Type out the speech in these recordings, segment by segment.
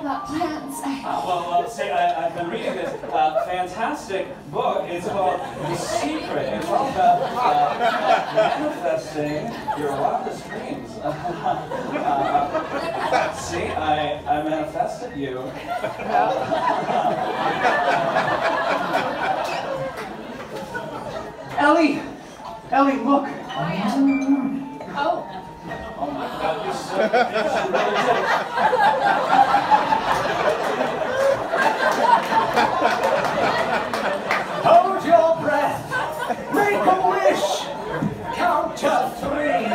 about plants. Well, see, I've been reading this fantastic book. It's called The Secret. It's all about manifesting your wildest dreams. See, I manifested you. Ellie! Ellie, look! Oh, yeah. Oh. Oh my God, you're so really Hold your breath! Make a wish! Count to 3!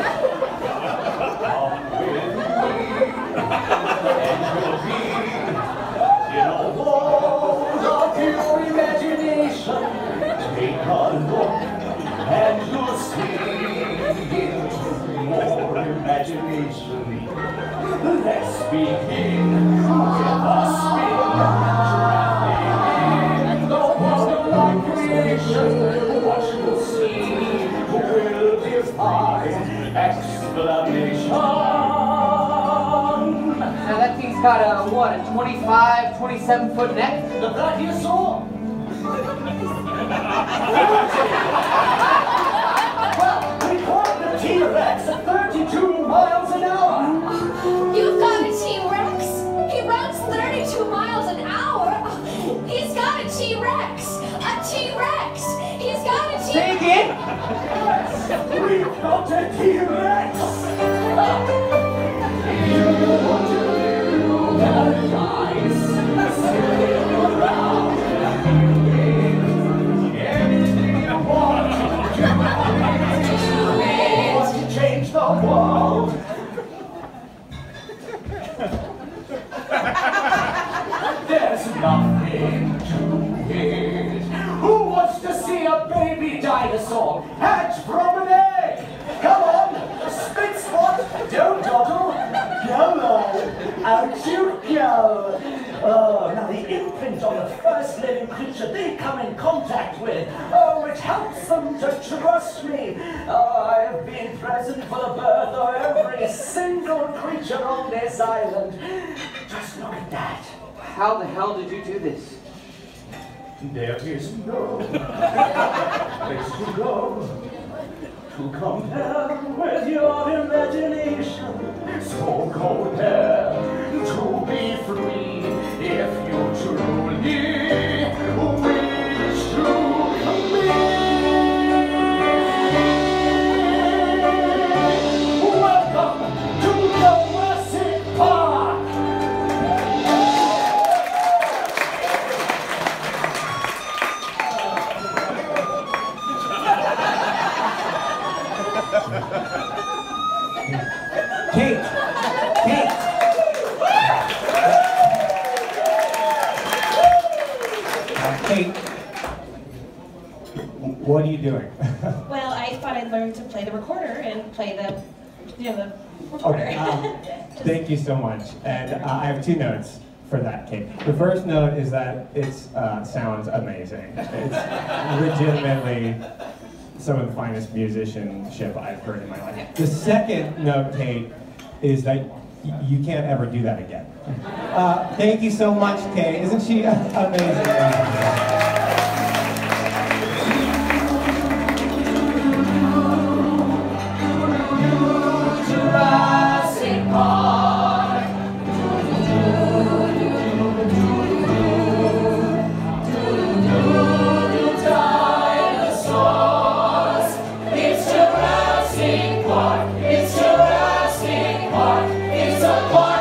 Come with me, and you'll be in a world of your imagination. Take a look, and you'll see into more imagination. Let's begin with a spin, traveling the wonderful creation. What you'll see will defy explanation. Now that thing's got a, what, a 25, 27-foot neck? The Brachiosaur? Well, we caught the T-Rex at 32 miles an hour. You've got a T-Rex? He runs 32 miles an hour? He's got a T-Rex! A T-Rex! He's got a T-Rex! Say again? Yes, we've got a T-Rex! You want to live paradise, sitting around anything you want to change the world. There's nothing to it. Who wants to see a baby dinosaur hatch from an egg? Come on, spit spot, don't dawdle. Come on, out you go. Oh, now the infant on the first living creature they come in contact with. Oh, it helps them to trust me. Oh, I have been present for the birth of every single creature on this island. Just look at that. How the hell did you do this? There is no place to go to compare with your imagination. So go there to be free if you truly wish to be. Welcome to Jurassic Park! Kate! Kate! Kate, what are you doing? Well, I thought I'd learn to play the recorder and play the recorder. Okay, thank you so much. And I have 2 notes for that, Kate. The first note is that it sounds amazing. It's legitimately some of the finest musicianship I've heard in my life. The second note, Kate, is that you can't ever do that again. Thank you so much, Kate. Isn't she amazing? Jurassic Park. Dinosaurs. It's Jurassic Park. It's Jurassic Park. It's a